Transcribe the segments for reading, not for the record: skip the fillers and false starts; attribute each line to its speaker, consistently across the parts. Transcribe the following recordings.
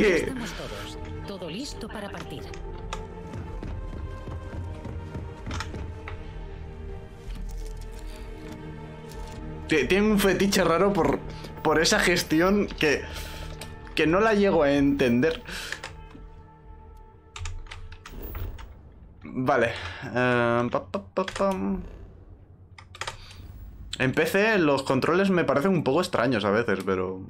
Speaker 1: que...
Speaker 2: Estamos todos. Todo listo para partir.
Speaker 1: Tiene un fetiche raro por esa gestión que no la llego a entender. Vale. En PC los controles me parecen un poco extraños a veces, pero...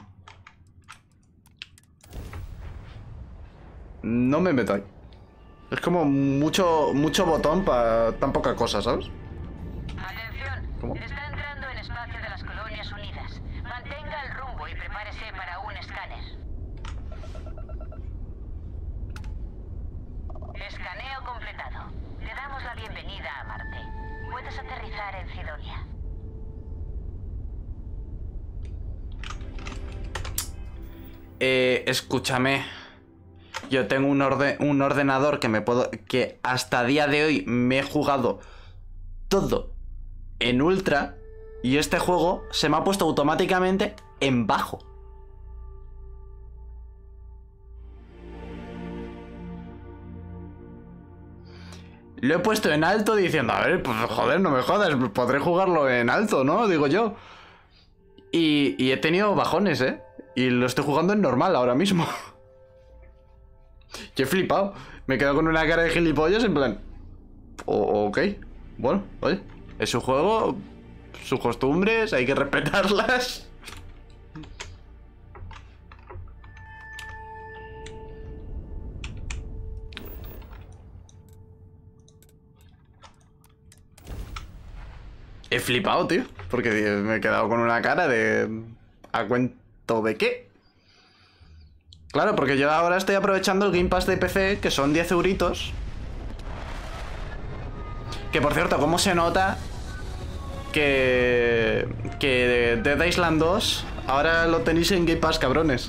Speaker 1: no me meto ahí. Es como mucho botón para tan poca cosa, ¿sabes?
Speaker 3: Atención.
Speaker 1: ¿Cómo?
Speaker 3: Está entrando en espacio de las Colonias Unidas. Mantenga el rumbo y prepárese para un escáner. Escaneo completado. Te damos la bienvenida a Marte. Puedes aterrizar en Sidonia.
Speaker 1: Escúchame. Yo tengo un ordenador que hasta día de hoy me he jugado todo en ultra y este juego se me ha puesto automáticamente en bajo. Lo he puesto en alto diciendo, a ver, pues joder, no me jodas, podré jugarlo en alto, ¿no? Digo yo. Y he tenido bajones, ¿eh? Y lo estoy jugando en normal ahora mismo. Yo he flipado. Me he quedado con una cara de gilipollas en plan... ok. Bueno, oye. Es su juego. Sus costumbres. Hay que respetarlas. He flipado, tío. Porque me he quedado con una cara de... ¿a cuento de qué? Claro, porque yo ahora estoy aprovechando el Game Pass de PC, que son 10 euritos. Que por cierto, ¿cómo se nota que Dead Island 2 ahora lo tenéis en Game Pass, cabrones?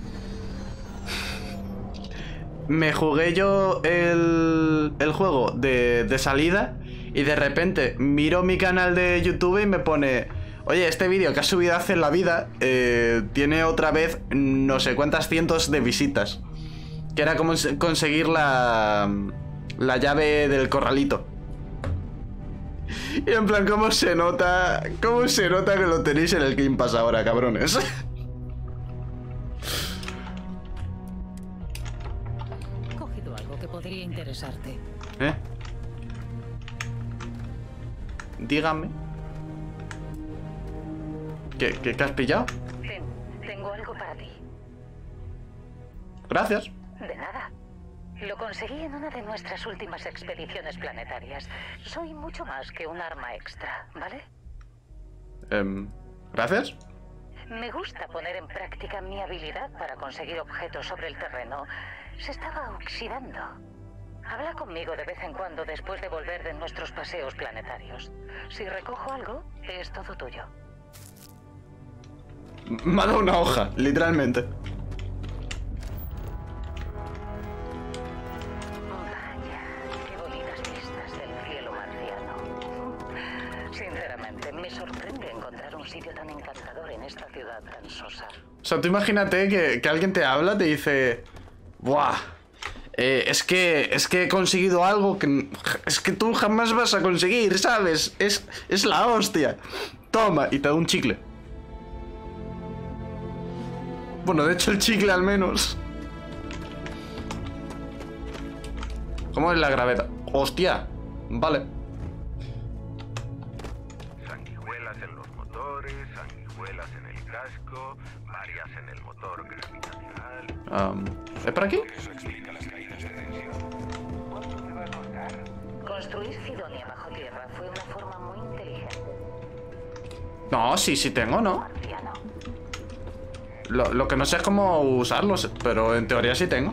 Speaker 1: Me jugué yo el juego de salida y de repente miro mi canal de YouTube y me pone... Oye, este vídeo que has subido hace en la vida tiene otra vez no sé cuántas cientos de visitas. Que era como conseguir la llave del corralito. Y en plan, ¿cómo se nota que lo tenéis en el Game Pass ahora, cabrones?
Speaker 2: He cogido algo que podría interesarte.
Speaker 1: ¿Eh? Dígame. ¿Qué has pillado?
Speaker 3: Tengo algo para ti.
Speaker 1: Gracias.
Speaker 3: De nada. Lo conseguí en una de nuestras últimas expediciones planetarias. Soy mucho más que un arma extra, ¿vale?
Speaker 1: ¿Gracias?
Speaker 3: Me gusta poner en práctica mi habilidad para conseguir objetos sobre el terreno. Se estaba oxidando. Habla conmigo de vez en cuando después de volver de nuestros paseos planetarios. Si recojo algo, es todo tuyo.
Speaker 1: Me ha dado una hoja, literalmente.
Speaker 3: Vaya, qué bonitas vistas del cielo marciano. Sinceramente, me sorprende encontrar un sitio tan encantador en esta ciudad tan sosa.
Speaker 1: O sea, tú imagínate que alguien te habla, te dice... Buah, es que he conseguido algo que... Es que tú jamás vas a conseguir, ¿sabes? Es la hostia. Toma, y te da un chicle. Bueno, de hecho el chicle al menos. ¿Cómo es la gravedad? ¡Hostia! Vale.
Speaker 4: Sanguijuelas en los motores, sanguijuelas en el casco, varias en el motor gravitacional.
Speaker 1: ¿Es por aquí?
Speaker 4: Eso explica las caídas de tensión. ¿Cuánto me va a costar?
Speaker 3: Construir Sidonia bajo tierra fue una forma muy inteligente.
Speaker 1: No, sí tengo, ¿no?
Speaker 3: Marciano.
Speaker 1: Lo que no sé es cómo usarlos, pero en teoría sí tengo.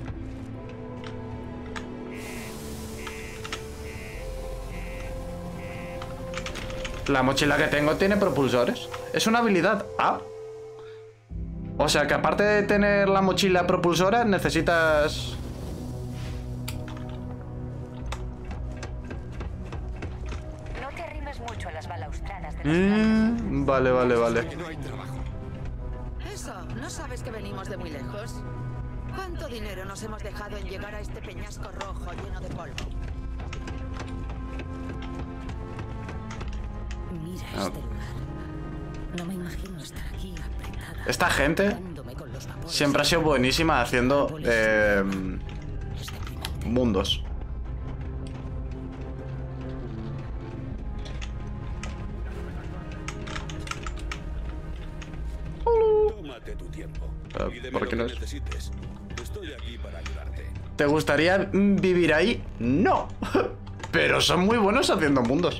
Speaker 1: La mochila que tengo tiene propulsores. Es una habilidad. Ah. O sea que aparte de tener la mochila propulsora, necesitas...
Speaker 3: No te arrimes mucho a las balaustradas de los
Speaker 1: Vale.
Speaker 5: Que no hay trabajo.
Speaker 2: Eso, ¿no sabes que venimos de muy lejos?
Speaker 5: ¿Cuánto dinero nos hemos dejado en llegar a este peñasco rojo lleno de polvo?
Speaker 2: Mira este lugar. No me imagino estar aquí apretada.
Speaker 1: Esta gente
Speaker 2: dándome con los vapores.
Speaker 1: siempre ha sido buenísima haciendo
Speaker 2: Es deprimente.
Speaker 1: mundos.
Speaker 6: Tómate tu tiempo. Pídeme
Speaker 1: ¿por qué
Speaker 6: lo
Speaker 1: no
Speaker 6: que
Speaker 1: es?
Speaker 6: necesites. Estoy aquí para ayudarte.
Speaker 1: ¿Te gustaría vivir ahí? No. Pero son muy buenos haciendo mundos.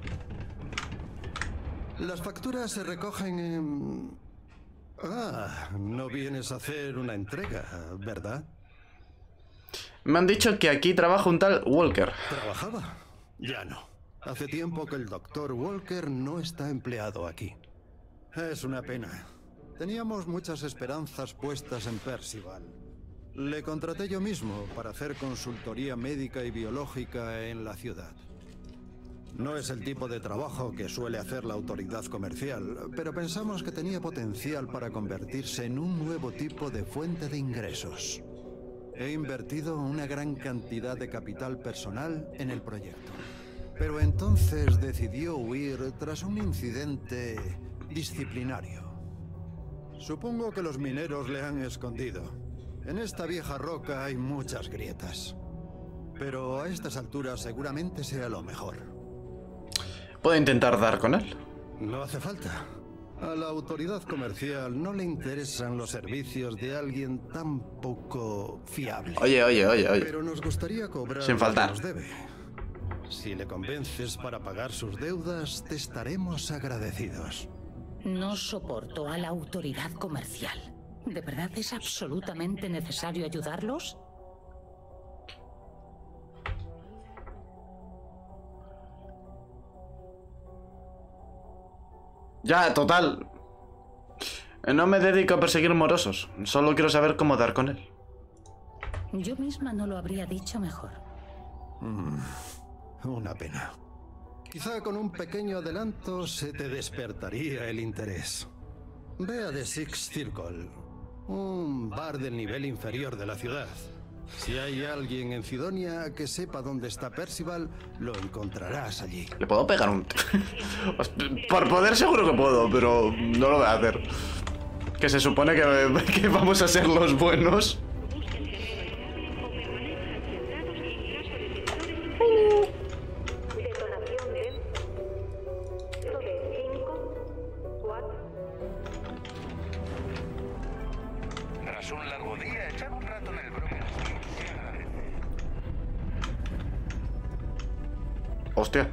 Speaker 7: Las facturas se recogen en... Ah, no vienes a hacer una entrega, ¿verdad?
Speaker 1: Me han dicho que aquí trabaja un tal Walker.
Speaker 7: ¿Trabajaba? Ya no. Hace tiempo que el doctor Walker no está empleado aquí. Es una pena. Teníamos muchas esperanzas puestas en Percival. Le contraté yo mismo para hacer consultoría médica y biológica en la ciudad. No es el tipo de trabajo que suele hacer la autoridad comercial, pero pensamos que tenía potencial para convertirse en un nuevo tipo de fuente de ingresos. He invertido una gran cantidad de capital personal en el proyecto. Pero entonces decidió huir tras un incidente disciplinario. Supongo que los mineros le han escondido. En esta vieja roca hay muchas grietas. Pero a estas alturas seguramente sea lo mejor.
Speaker 1: ¿Puedo intentar dar con él?
Speaker 7: No hace falta. A la autoridad comercial no le interesan los servicios de alguien tan poco fiable.
Speaker 1: Oye.
Speaker 7: Pero nos gustaría cobrar
Speaker 1: Sin
Speaker 7: lo que
Speaker 1: faltar.
Speaker 7: nos debe. Si le convences para pagar sus deudas, te estaremos agradecidos.
Speaker 2: No soporto a la autoridad comercial. ¿De verdad es absolutamente necesario ayudarlos?
Speaker 1: Ya, total. No me dedico a perseguir morosos. Solo quiero saber cómo dar con él.
Speaker 2: Yo misma no lo habría dicho mejor.
Speaker 7: Una pena. Quizá con un pequeño adelanto se te despertaría el interés. Ve a The Six Circle, un bar del nivel inferior de la ciudad. Si hay alguien en Cidonia que sepa dónde está Percival, lo encontrarás allí.
Speaker 1: ¿Le puedo pegar un... Por poder seguro que puedo, pero no lo voy a hacer. Que se supone que vamos a ser los buenos.
Speaker 8: Detonación de 5, 4.
Speaker 4: Tras un largo día, echar un rato en el Broken Spear se agradece.
Speaker 1: Hostia.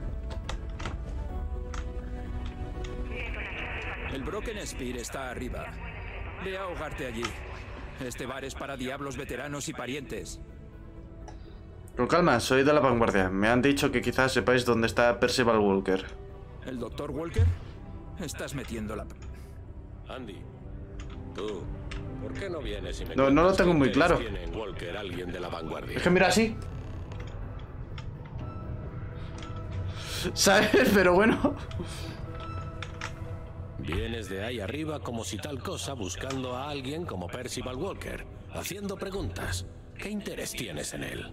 Speaker 9: El Broken Spear está arriba. Ve a ahogarte allí. Este bar es para diablos veteranos y parientes.
Speaker 1: Con calma, soy de la vanguardia. Me han dicho que quizás sepáis dónde está Percival Walker.
Speaker 9: ¿El Dr. Walker? Estás metiendo la...
Speaker 6: Andy, tú, ¿por qué no vienes y me
Speaker 1: No lo
Speaker 6: cuentas
Speaker 1: tengo
Speaker 6: qué
Speaker 1: muy
Speaker 6: interés
Speaker 1: claro.
Speaker 6: tiene en Walker alguien de la vanguardia?
Speaker 1: Es que mira así. ¿Sabes? Pero bueno.
Speaker 6: Vienes de ahí arriba como si tal cosa buscando a alguien como Percival Walker, haciendo preguntas. ¿Qué interés tienes en él?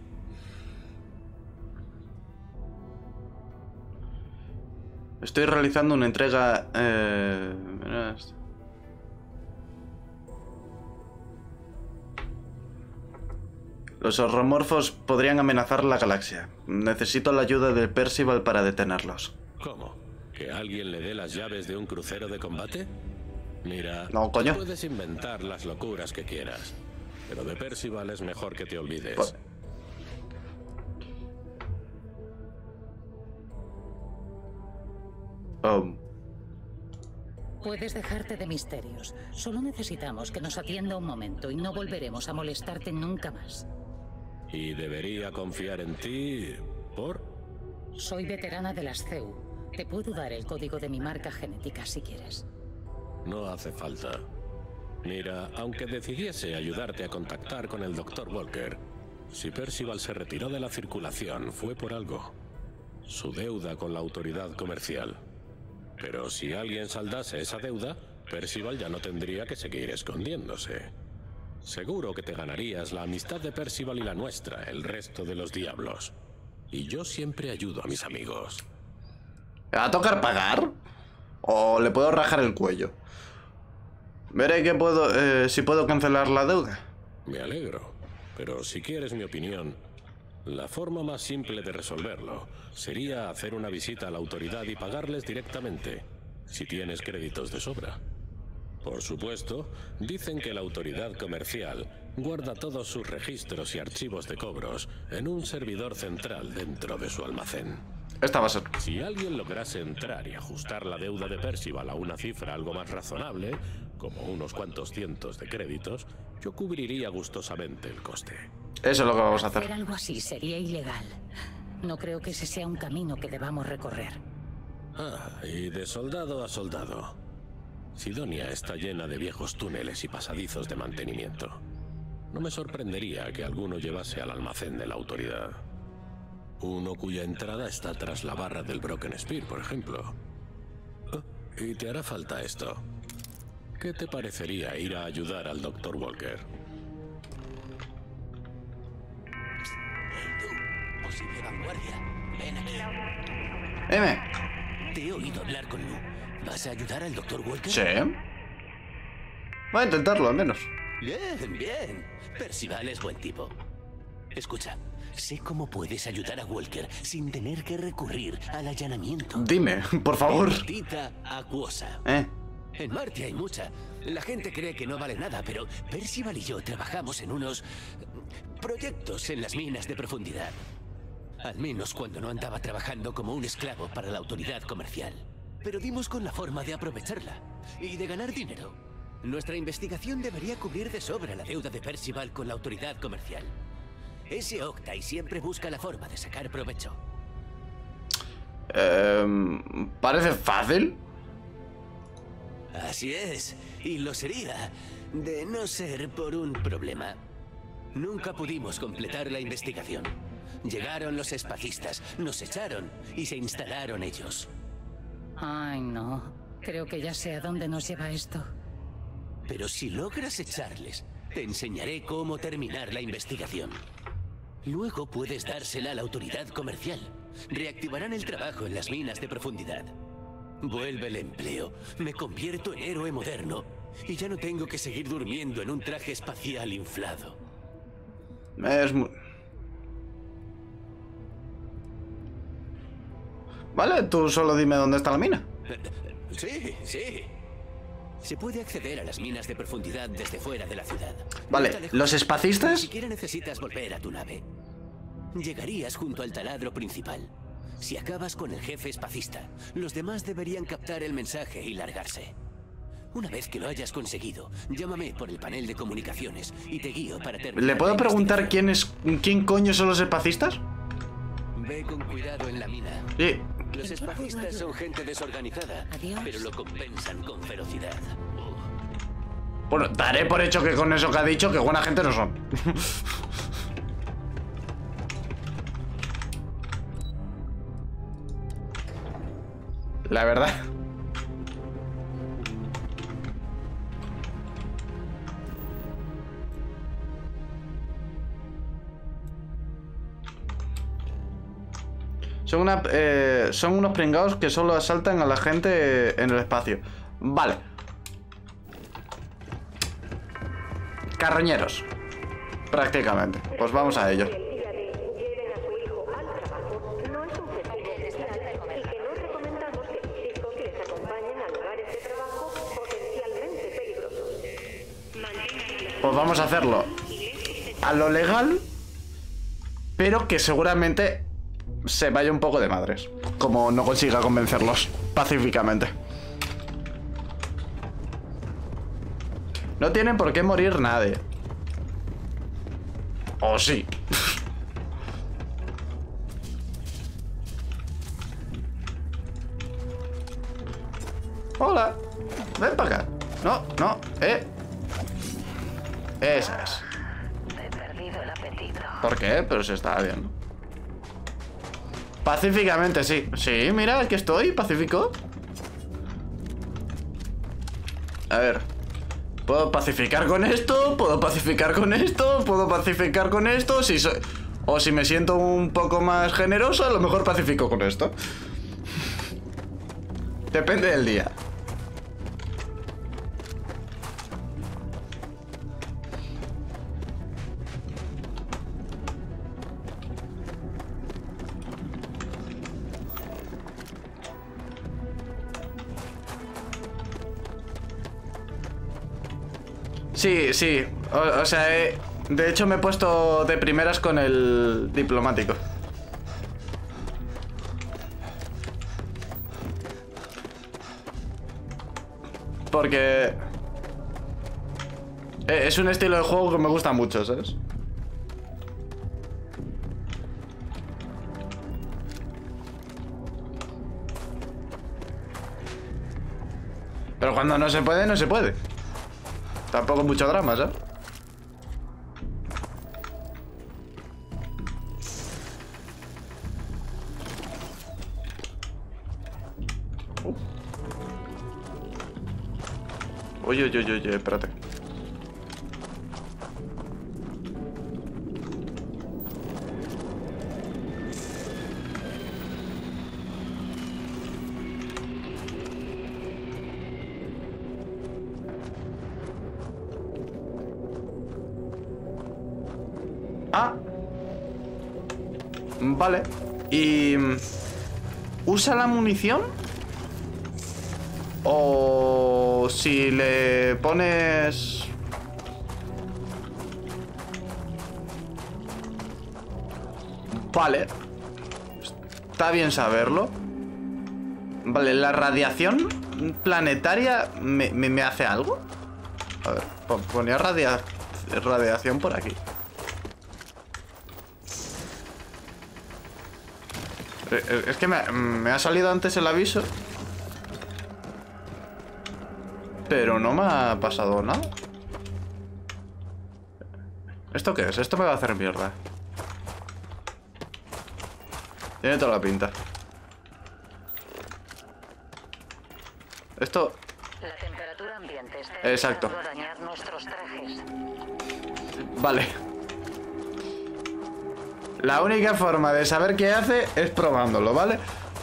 Speaker 1: Estoy realizando una entrega... Los horromorfos podrían amenazar la galaxia. Necesito la ayuda de Percival para detenerlos.
Speaker 6: ¿Cómo? ¿Que alguien le dé las llaves de un crucero de combate? Mira,
Speaker 1: No, coño.
Speaker 6: puedes inventar las locuras que quieras, pero de Percival es mejor que te olvides.
Speaker 1: Pues-
Speaker 2: Puedes dejarte de misterios. Solo necesitamos que nos atienda un momento y no volveremos a molestarte nunca más.
Speaker 6: Y debería confiar en ti por...
Speaker 2: Soy veterana de las CEU. Te puedo dar el código de mi marca genética si quieres.
Speaker 6: No hace falta. Mira, aunque decidiese ayudarte a contactar con el Dr. Walker, si Percival se retiró de la circulación fue por algo. Su deuda con la autoridad comercial. Pero si alguien saldase esa deuda, Percival ya no tendría que seguir escondiéndose. Seguro que te ganarías la amistad de Percival y la nuestra, el resto de los diablos. Y yo siempre ayudo a mis amigos.
Speaker 1: ¿Me va a tocar pagar? ¿O le puedo rajar el cuello? Veré que puedo, si puedo cancelar la deuda.
Speaker 6: Me alegro, pero si quieres mi opinión, la forma más simple de resolverlo sería hacer una visita a la autoridad y pagarles directamente, si tienes créditos de sobra. Por supuesto, dicen que la autoridad comercial guarda todos sus registros y archivos de cobros en un servidor central dentro de su almacén.
Speaker 1: Esta va a ser.
Speaker 6: Si alguien lograse entrar y ajustar la deuda de Percival a una cifra algo más razonable, como unos cuantos cientos de créditos, yo cubriría gustosamente el coste.
Speaker 1: Eso es lo que vamos a hacer.
Speaker 2: Hacer algo así sería ilegal. No creo que ese sea un camino que debamos recorrer.
Speaker 6: Y de soldado a soldado. Sidonia está llena de viejos túneles y pasadizos de mantenimiento. No me sorprendería que alguno llevase al almacén de la autoridad. Uno cuya entrada está tras la barra del Broken Spear, por ejemplo. Y te hará falta esto. ¿Qué te parecería ir a ayudar al Dr. Walker?
Speaker 10: Tú, posible vanguardia. Ven aquí. Te he oído hablar con Lou. ¿Vas a ayudar al Dr. Walker?
Speaker 1: Sí. Voy a intentarlo, al menos.
Speaker 10: Bien, bien. Percival es buen tipo. Escucha, sé cómo puedes ayudar a Walker sin tener que recurrir al allanamiento.
Speaker 1: Dime, por favor.
Speaker 10: Maldita acuosa. En Marte hay mucha. La gente cree que no vale nada, pero Percival y yo trabajamos en unos proyectos en las minas de profundidad. Al menos cuando no andaba trabajando como un esclavo para la autoridad comercial. Pero dimos con la forma de aprovecharla y de ganar dinero. Nuestra investigación debería cubrir de sobra la deuda de Percival con la autoridad comercial. Ese Octai siempre busca la forma de sacar provecho.
Speaker 1: Parece fácil.
Speaker 10: Así es, y lo sería, de no ser por un problema. Nunca pudimos completar la investigación. Llegaron los espacistas, nos echaron y se instalaron ellos.
Speaker 2: Ay, no. Creo que ya sé a dónde nos lleva esto.
Speaker 10: Pero si logras echarles, te enseñaré cómo terminar la investigación. Luego puedes dársela a la autoridad comercial. Reactivarán el trabajo en las minas de profundidad. Vuelve el empleo. Me convierto en héroe moderno. Y ya no tengo que seguir durmiendo en un traje espacial inflado.
Speaker 1: Es muy... Vale, tú solo dime dónde está la mina.
Speaker 10: Sí, sí. Se puede acceder a las minas de profundidad desde fuera de la ciudad.
Speaker 1: Vale, ¿los espacistas?
Speaker 10: Ni siquiera necesitas volver a tu nave. Llegarías junto al taladro principal. Si acabas con el jefe espacista, los demás deberían captar el mensaje y largarse. Una vez que lo hayas conseguido, llámame por el panel de comunicaciones y te guío para terminar.
Speaker 1: ¿Le puedo preguntar quién coño son los espacistas?
Speaker 10: Ve con cuidado en la mina.
Speaker 1: Sí.
Speaker 10: Los espacistas son gente desorganizada, pero lo compensan con ferocidad.
Speaker 1: Bueno, daré por hecho que con eso que ha dicho, que buena gente no son. La verdad. Son unos pringados que solo asaltan a la gente en el espacio. Vale. Carroñeros. Prácticamente. Pues vamos a ello. Pues vamos a hacerlo a lo legal, pero que seguramente se vaya un poco de madres, como no consiga convencerlos pacíficamente. No tienen por qué morir nadie. ¿O sí? Hola. Ven para acá. No, no, Esa es.
Speaker 3: He perdido el apetito.
Speaker 1: ¿Por qué? Pero se está bien. Pacíficamente, sí. Sí, mira, aquí estoy, pacífico. A ver. Puedo pacificar con esto, puedo pacificar con esto, puedo pacificar con esto. Si soy... O si me siento un poco más generoso, a lo mejor pacifico con esto. Depende del día. Sí, sí. O sea, de hecho me he puesto de primeras con el diplomático. Porque es un estilo de juego que me gusta mucho, ¿sabes? Pero cuando no se puede, no se puede. Tampoco mucho drama, ¿sabes? Oye, espérate. Ah. Vale. Y... ¿usa la munición? O si le pones... Vale. Está bien saberlo. Vale, la radiación planetaria me hace algo. A ver, ponía radiación por aquí. Es que me ha salido antes el aviso. Pero no me ha pasado nada. ¿Esto qué es? Esto me va a hacer mierda. Tiene toda la pinta. Esto...
Speaker 3: La temperatura ambiente está
Speaker 1: exacto.
Speaker 3: empezando a dañar nuestros trajes.
Speaker 1: Vale. La única forma de saber qué hace es probándolo, ¿vale?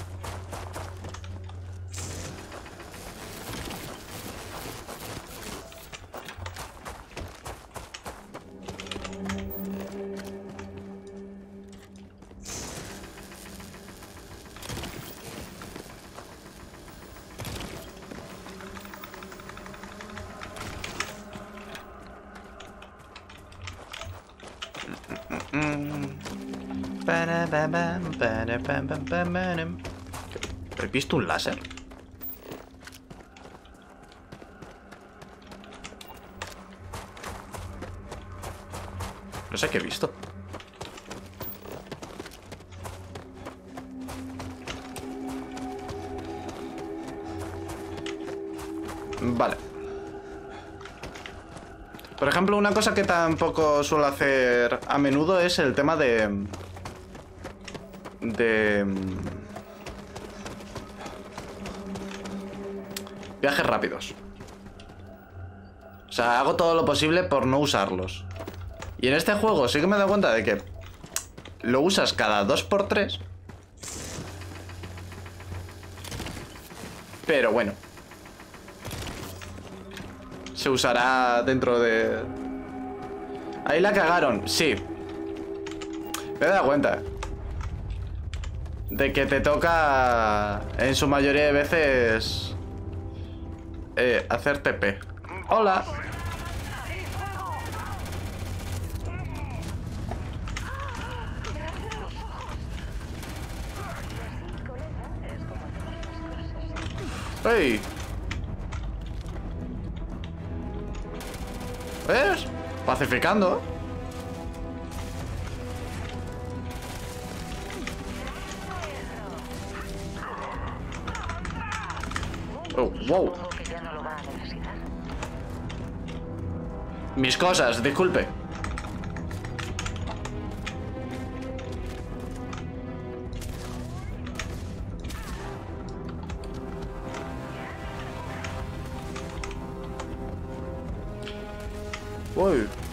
Speaker 1: ¿He visto un láser? No sé qué he visto. Vale. Por ejemplo, una cosa que tampoco suelo hacer a menudo es el tema de viajes rápidos. O sea, hago todo lo posible por no usarlos. Y en este juego sí que me he dado cuenta de que lo usas cada 2×3. Pero bueno, se usará dentro de... Ahí la cagaron, sí. Me he dado cuenta de que te toca en su mayoría de veces hacer TP. Hola. ¡Hey! ¿Ves? Pacificando. Oh, wow. Mis cosas, disculpe. Uy.